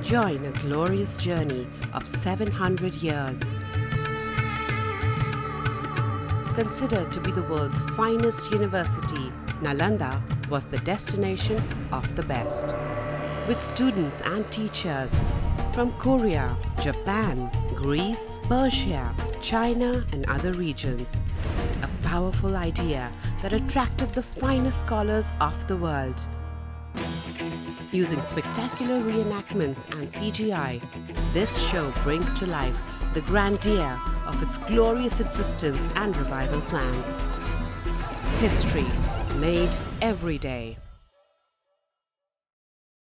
Join a glorious journey of 700 years. Considered to be the world's finest university, Nalanda was the destination of the best. With students and teachers from Korea, Japan, Greece, Persia, China and other regions. A powerful idea that attracted the finest scholars of the world. Using spectacular reenactments and CGI, this show brings to life the grandeur of its glorious existence and revival plans. History made every day.